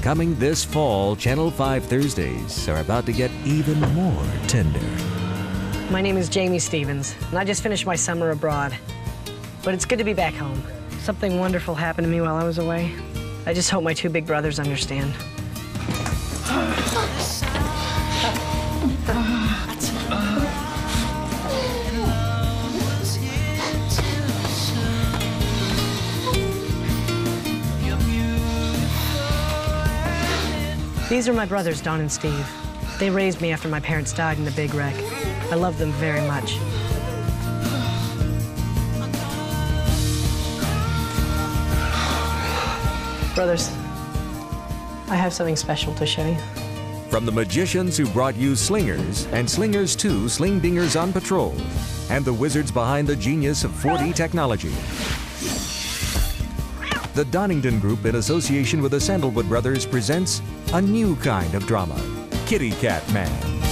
Coming this fall, Channel 5 Thursdays are about to get even more tender. My name is Jamie Stevens, and I just finished my summer abroad. But it's good to be back home. Something wonderful happened to me while I was away. I just hope my two big brothers understand. These are my brothers, Don and Steve. They raised me after my parents died in the big wreck. I love them very much. Brothers, I have something special to show you. From the magicians who brought you Slingers and Slingers 2 Sling Dingers on Patrol, and the wizards behind the genius of 4D technology. The Donington Group, in association with the Sandalwood Brothers, presents a new kind of drama, Kitty Cat Man.